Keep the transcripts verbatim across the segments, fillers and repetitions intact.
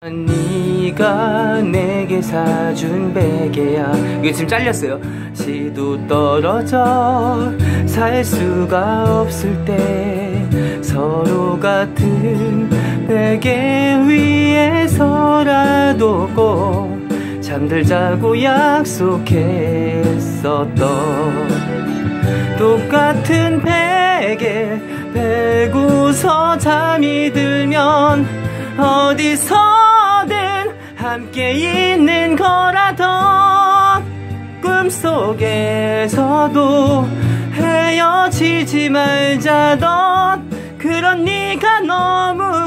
네가 내게 사준 베개야. 이게 지금 잘렸어요. 시도 떨어져 살 수가 없을 때 서로 같은 베개 위에서라도 꼭 잠들자고 약속했었던 똑같은 베개 베고서 잠이 들면 어디서든 함께 있는 거라던 꿈속에서도 헤어지지 말자던 그런 네가 너무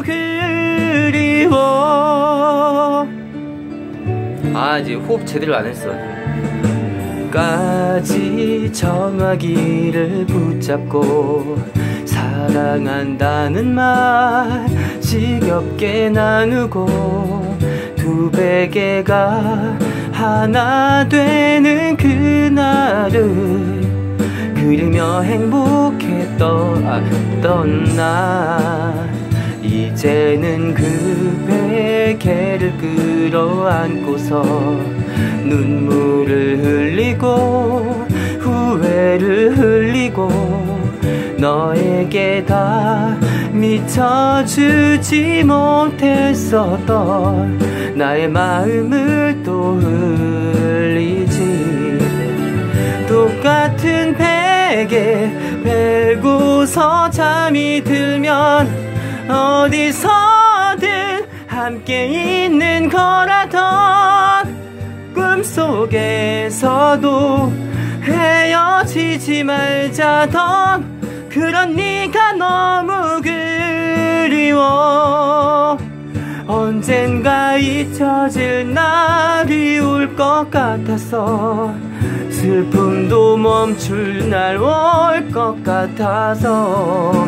그리워. 아 이제 호흡 제대로 안 했어. 까지 전화기를 붙잡고 사랑한다는 말 지겹게 나누고 두 베개가 하나 되는 그날을 그리며 행복했던 날 이제는 그 베개를 끌어안고서 눈물을 흘리고 후회를 흘리고 너에게 다 미쳐주지 못했었던 나의 마음을 또 흘리지. 똑같은 베개 베고서 잠이 들면 어디서든 함께 있는 거라던 꿈속에서도 헤어지지 말자던 그런 네가 너무 그리워. 언젠가 잊혀질 날이 올 것 같아서 슬픔도 멈출 날 올 것 같아서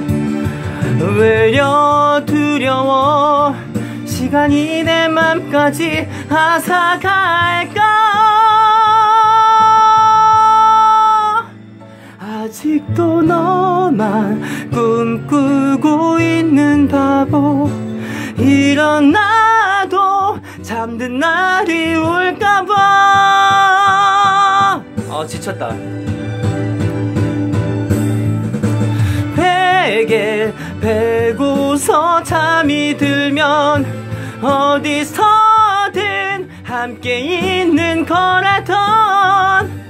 외려 두려워 시간이 내 맘까지 앗아갈까. 아직도 너만 꿈꾸고 있는 바보. 일어나도 잠든 날이 올까봐. 아 지쳤다. 베개 베고서 잠이 들면 어디서든 함께 있는 거라던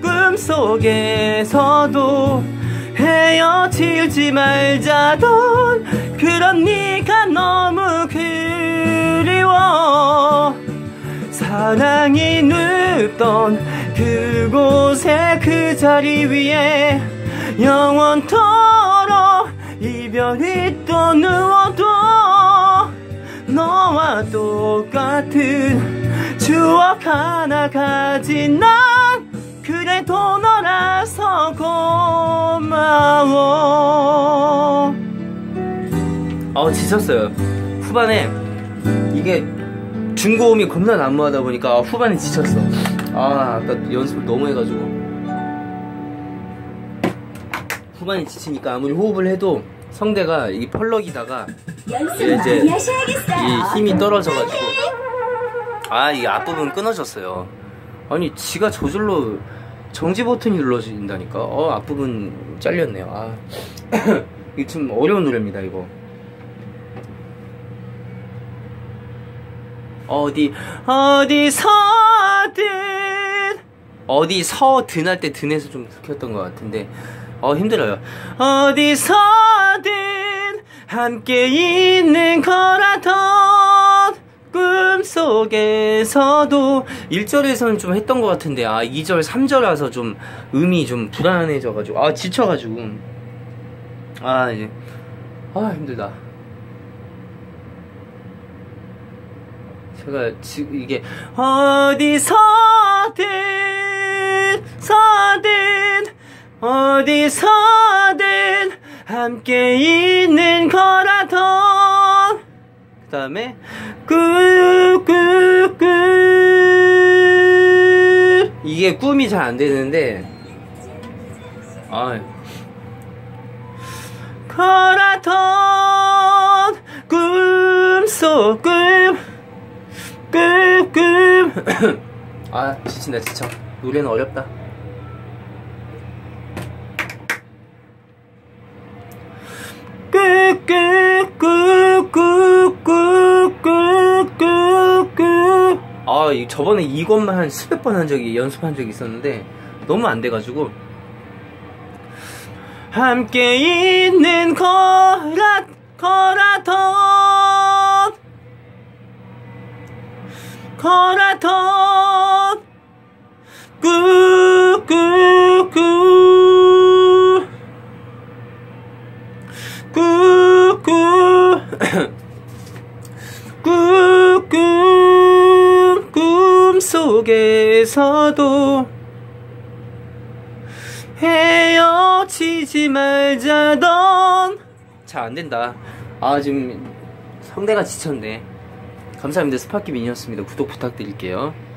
꿈속에서도 헤어지지 말자던 그런 네가 너무 그리워. 사랑이 눕던 그곳에 그 자리 위에 영원토록 이별이 또 누워도 너와 똑같은 추억 하나 가진 난 그래도 너라서 고마워. 아 지쳤어요. 후반에 이게 중고음이 겁나 난무하다 보니까 후반에 지쳤어. 아 아까 연습을 너무 해가지고 후반에 지치니까 아무리 호흡을 해도 성대가 이 펄럭이다가 이제 이 힘이 떨어져가지고 아 이 앞부분 끊어졌어요. 아니 지가 저절로 정지 버튼이 눌러진다니까. 어 앞부분 잘렸네요. 아 이게 좀 어려운 노래입니다 이거. 어디 어디서든 어디서든 할 때 든에서 좀 켰던 것 같은데 어 힘들어요. 어디서든 함께 있는 거라던 꿈속에서도 일 절에서는 좀 했던 것 같은데 아 이 절 삼 절 와서 좀 음이 좀 불안해져가지고 아 지쳐가지고 아 이제 아 힘들다. 제가 지금 이게 어디서든 서든 어디서든 함께 있는 거라던 그 다음에 꿀꿀꿀 이게 꿈이 잘 안되는데 아 거라던 꿈속 꿈 아 지친다 지쳐. 노래는 어렵다. 아 저번에 이것만 한 수백 번 한 적이 연습한 적이 있었는데 너무 안 돼가지고. 함께 있는 거라 거라던 거라던 꾸꾸꾸 꾸꾸 꾸꾸 꿈속에서도 헤어지지 말자던. 잘 안된다. 아 지금 성대가 지쳤네. 감사합니다. 스파키 미니였습니다. 구독 부탁드릴게요.